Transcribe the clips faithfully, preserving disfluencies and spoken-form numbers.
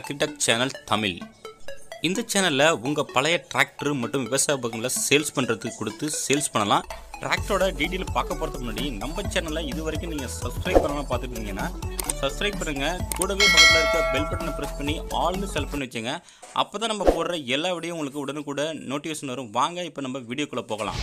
Agri Tech Channel Tamil. இந்த சேனல்ல உங்க பழைய டிராக்டர் மற்றும் விவசாய உபகரணங்களை சேல்ஸ் பண்றதுக்கு கொடுத்து சேல்ஸ் பண்ணலாம். டிராக்டரோட டீடைல் பார்க்க போறதுக்கு முன்னாடி நம்ம சேனலை இதுவரைக்கும் நீங்க சப்ஸ்கிரைப் பண்ணாம பார்த்துட்டு இருந்தீங்கன்னா சப்ஸ்கிரைப் பண்ணுங்க. கூடவே பக்கத்துல இருக்க பெல் பட்டனை பிரஸ் பண்ணி ஆல்னு செலக்ட் பண்ணி வச்சுங்க. அப்பதான் நம்ம போடுற எல்லா வீடியோவும் உங்களுக்கு உடனுக்குடன் நோட்டிஃபிகேஷன் வரும். வாங்க இப்போ நம்ம வீடியோக்குள்ள போகலாம்.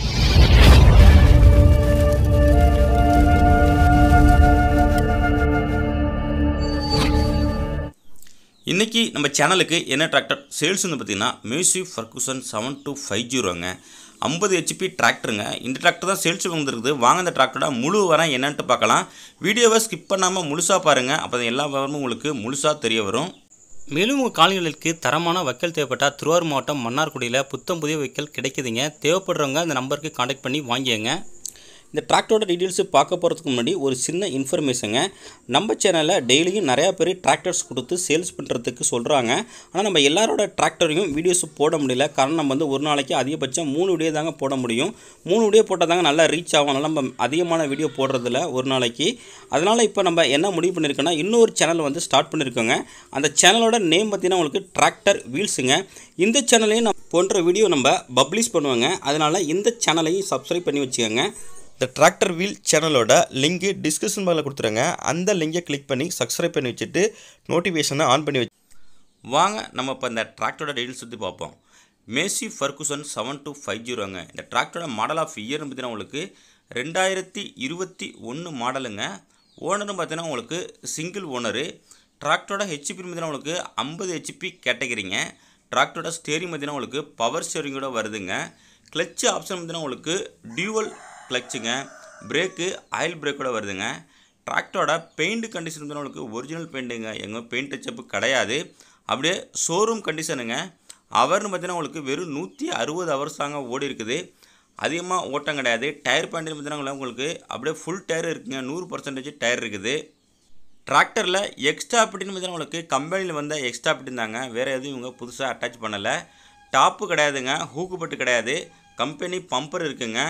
இன்னைக்கு நம்ம சேனலுக்கு என்ன டிராக்டர் சேல்ஸ் வந்து பார்த்தீங்கன்னா Massey Ferguson seven two five ஜீரோங்க ஐம்பது ஹெச்பி டிராக்டருங்க. இந்த டிராக்டர் தான் சேல்ஸ் வந்துருக்குது. வாங்க இந்த டிராக்டரோட முழு வரம் என்னன்ட்டு பார்க்கலாம். வீடியோவை ஸ்கிப் பண்ணாமல் முழுசாக பாருங்கள். அப்போ எல்லா விவரமும் உங்களுக்கு முழுசாக தெரிய வரும். மேலும் உங்கள் காலநிலைக்கு தரமான வைக்கல் தேவைப்பட்டால் திருவாரூர் மாவட்டம் மன்னார்குடியில் புத்தம் புதிய வைக்கல் கிடைக்குதுங்க. தேவைப்படுறவங்க இந்த நம்பருக்கு கான்டாக்ட் பண்ணி வாங்கிங்க. இந்த டிராக்டரோட டீட்டெயில்ஸு பார்க்க போகிறதுக்கு முன்னாடி ஒரு சின்ன இன்ஃபர்மேஷனுங்க. நம்ம சேனலில் டெய்லியும் நிறையா பேர் டிராக்டர்ஸ் கொடுத்து சேல்ஸ் பண்ணுறதுக்கு சொல்கிறாங்க. ஆனால் நம்ம எல்லாரோட டிராக்டரையும் வீடியோஸ் போட முடியல. காரணம் நம்ம வந்து ஒரு நாளைக்கு அதிகபட்சம் மூணு வீடியோ தாங்க போட முடியும். மூணு வீடியோ போட்டால் தாங்க நல்லா ரீச் ஆகும். அதனால் நம்ம அதிகமான வீடியோ போடுறதில்ல ஒரு நாளைக்கு. அதனால் இப்போ நம்ம என்ன முடிவு பண்ணியிருக்கோன்னா இன்னொரு சேனல் வந்து ஸ்டார்ட் பண்ணியிருக்கோங்க. அந்த சேனலோட நேம் பார்த்தீங்கன்னா உங்களுக்கு டிராக்டர் வீல்ஸுங்க. இந்த சேனலையும் நம்ம போன்ற வீடியோ நம்ம பப்ளிஷ் பண்ணுவோங்க. அதனால் இந்த சேனலையும் சப்ஸ்கிரைப் பண்ணி வச்சுக்கோங்க. இந்த டிராக்டர் வீல் சேனலோட லிங்க்கு டிஸ்கிரிப்ஷன் பாக்ஸில் கொடுத்துருங்க. அந்த லிங்கை கிளிக் பண்ணி சப்ஸ்கிரைப் பண்ணி வச்சுட்டு நோட்டிஃபிகேஷனை ஆன் பண்ணி வச்சு வாங்க நம்ம இப்போ இந்த டிராக்டரோட டீட்டெயில்ஸ் சுற்றி பார்ப்போம். Massey Ferguson seven two five ஜீரோங்க. இந்த டிராக்டரோட மாடல் ஆஃப் இயர்னு பார்த்தீங்கன்னா உங்களுக்கு ரெண்டாயிரத்தி இருபத்தி ஒன்று மாடலுங்க. ஓனர்னு பார்த்தீங்கன்னா உங்களுக்கு சிங்கிள் ஓனரு. டிராக்டரோட ஹெச்பி பார்த்தீங்கன்னா உங்களுக்கு ஐம்பது ஹெச்பி கேட்டகிரிங்க. டிராக்டரோட ஸ்டேரிங் பார்த்தீங்கன்னா உங்களுக்கு பவர் ஸ்டேரிங்கோட வருதுங்க. கிளச்சு ஆப்ஷன் பார்த்தீங்கன்னா உங்களுக்கு டியூவல் கிளச்சுங்க. பிரேக்கு ஆயில் பிரேக்கோட வருதுங்க. டிராக்டரோட பெயிண்ட் கண்டிஷன் வந்து உங்களுக்கு ஒரிஜினல் பெயிண்ட்டுங்க. எங்கள் பெயிண்ட் டச்சப்பு கிடையாது. அப்படியே ஷோரூம் கண்டிஷனுங்க. அவர்னு பார்த்தீங்கன்னா உங்களுக்கு வெறும் நூற்றி அறுபது ஹவர்ஸ் தாங்க ஓடி இருக்குது. அதிகமாக ஓட்டம் கிடையாது. டயர் பாயிண்ட் பார்த்தீங்கன்னா உங்களுக்கு அப்படியே ஃபுல் டயர் இருக்குங்க. நூறு பர்சன்டேஜ் டயர் இருக்குது. டிராக்டரில் எக்ஸ்ட்ரா பிட்டின்னு பார்த்தீங்கன்னா உங்களுக்கு கம்பெனியில் வந்த எக்ஸ்ட்ரா பிட்டின் தாங்க. வேறு எதுவும் இவங்க புதுசாக அட்டாச் பண்ணலை. டாப்பு கிடையாதுங்க. ஹூக்கு பட்டு கிடையாது. கம்பெனி பம்பர் இருக்குங்க.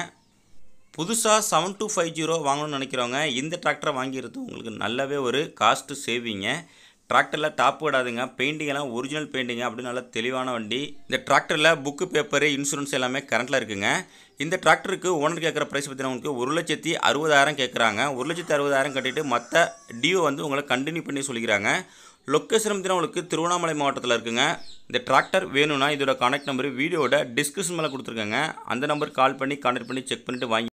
புதுசாக செவன் டூ ஃபைவ் ஜீரோ வாங்கணும்னு நினைக்கிறவங்க இந்த டிராக்டரை வாங்கிடுறது உங்களுக்கு நல்லாவே ஒரு காஸ்ட்டு சேவிங்க. டிராக்டரில் டாப் விடாதுங்க. பெயிண்டிங்கெல்லாம் ஒரிஜினல் பெயிண்டிங்க. அப்படி நல்லா தெளிவான வண்டி. இந்த டிராக்டரில் புக்கு பேப்பரு இன்சூரன்ஸ் எல்லாமே கரண்ட்டில் இருக்குங்க. இந்த டிராக்டருக்கு ஓனர் கேட்குற ப்ரைஸ் பார்த்தீங்கன்னா உங்களுக்கு ஒரு லட்சத்தி அறுபதாயிரம் கேட்குறாங்க. ஒரு லட்சத்தி அறுபதாயிரம் கட்டிட்டு மற்ற டியூ வந்து உங்களை கண்டினியூ பண்ணி சொல்லிக்கிறாங்க. லொக்கேஷன் பார்த்தீங்கன்னா உங்களுக்கு திருவண்ணாமலை மாவட்டத்தில் இருக்குங்க. இந்த டிராக்டர் வேணும்னா இதோட கான்டாக்ட் நம்பர் வீடியோட டிஸ்கிரிப்ஷன் மேலே கொடுத்துருக்காங்க. அந்த நம்பருக்கு கால் பண்ணி கான்டாக்ட் பண்ணி செக் பண்ணிவிட்டு வாங்கி